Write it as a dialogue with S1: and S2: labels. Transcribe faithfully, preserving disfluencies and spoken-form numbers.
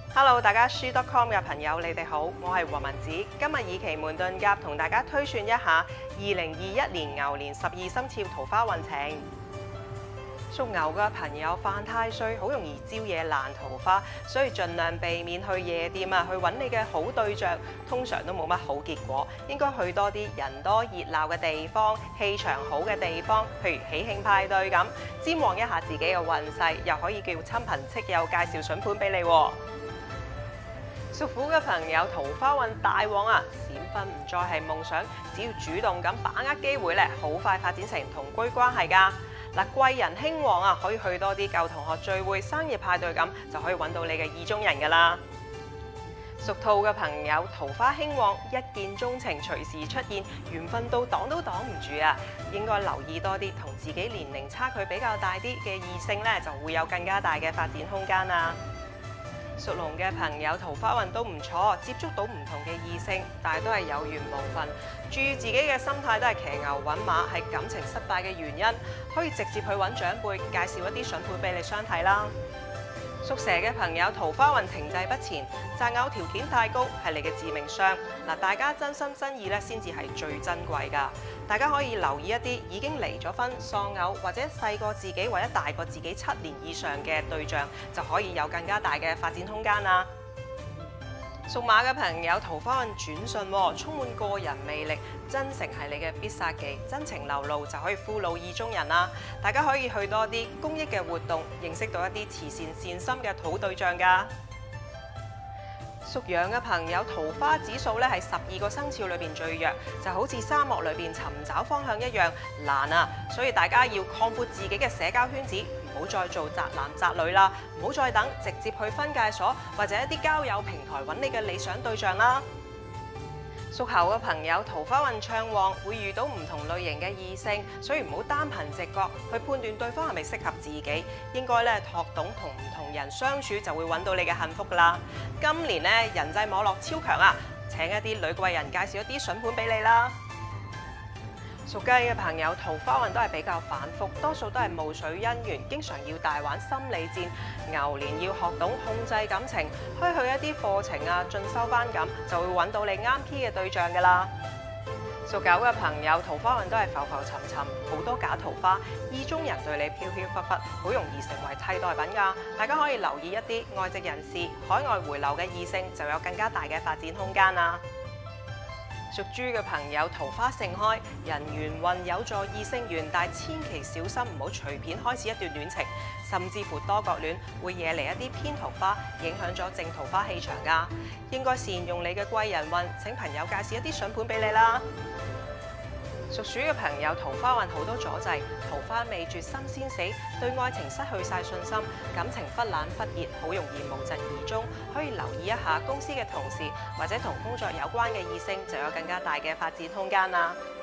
S1: Hello， 大家書 dot com 嘅朋友，你哋好，我係黃文子。今日以奇門遁甲同大家推算一下二零二一年牛年十二生肖桃花運程。屬牛嘅朋友犯太歲，好容易招惹爛桃花，所以盡量避免去夜店啊，去揾你嘅好對象，通常都冇乜好結果。應該去多啲人多熱鬧嘅地方，氣場好嘅地方，譬如喜慶派對咁，瞻望一下自己嘅運勢，又可以叫親朋戚友介紹筍盤俾你。屬虎嘅朋友桃花運大旺啊，閃婚唔再係夢想，只要主動咁把握機會咧，好快發展成同居關係㗎。嗱，貴人興旺啊，可以去多啲舊同學聚會、生日派對咁，就可以揾到你嘅意中人㗎啦。屬兔嘅朋友桃花興旺，一見鍾情隨時出現，緣分到擋都擋唔住啊！應該留意多啲同自己年齡差距比較大啲嘅異性咧，就會有更加大嘅發展空間啦。屬龍嘅朋友桃花運都唔錯，接觸到唔同嘅異性，但係都係有緣無份。注意自己嘅心態，都係騎牛揾馬，係感情失敗嘅原因。可以直接去揾長輩介紹一啲筍盤俾你相睇啦。屬蛇嘅朋友桃花運停滯不前，擇偶條件太高係你嘅致命傷。嗱，大家真心真意咧，先至係最珍貴㗎。大家可以留意一啲已經離咗婚、喪偶或者細過自己或者大過自己七年以上嘅對象，就可以有更加大嘅發展空間啦。屬馬嘅朋友桃花運轉順，充滿個人魅力，真誠係你嘅必殺技，真情流露就可以俘虜意中人啦。大家可以去多啲公益嘅活動，認識到一啲慈善善心嘅好對象㗎。屬羊嘅朋友桃花指數咧係十二個生肖裏邊最弱，就好似沙漠裏邊尋找方向一樣難啊！所以大家要擴闊自己嘅社交圈子，唔好再做宅男宅女啦，唔好再等，直接去分界所或者一啲交友平台揾你嘅理想對象啦。屬猴嘅朋友桃花運暢旺，會遇到唔同類型嘅異性，所以唔好單憑直覺去判斷對方係咪適合自己，應該咧學懂同唔同人相處，就會揾到你嘅幸福㗎啦。今年咧人際網絡超強啊，請一啲女貴人介紹一啲筍盤俾你啦。屬雞嘅朋友桃花運都係比較反覆，多數都係霧水姻緣，經常要大玩心理戰。牛年要學懂控制感情，開去一啲課程啊，進修班咁，就會揾到你啱 key 嘅對象㗎啦。屬狗嘅朋友桃花運都係浮浮沉沉，好多假桃花，意中人對你飄飄忽忽，好容易成為替代品㗎。大家可以留意一啲外籍人士、海外回流嘅異性，就有更加大嘅發展空間啦。屬豬嘅朋友桃花盛開，人緣運有助異性緣，但係千祈小心唔好隨便開始一段戀情，甚至乎多角戀會惹嚟一啲偏桃花，影響咗正桃花氣場㗎。應該善用你嘅貴人運，請朋友介紹一啲筍盤俾你啦。屬鼠嘅朋友桃花運好多阻滯，桃花未絕心先死，對愛情失去晒信心，感情忽冷忽熱，好容易無疾而終。可以留意一下公司嘅同事或者同工作有關嘅異性，就有更加大嘅發展空間啦。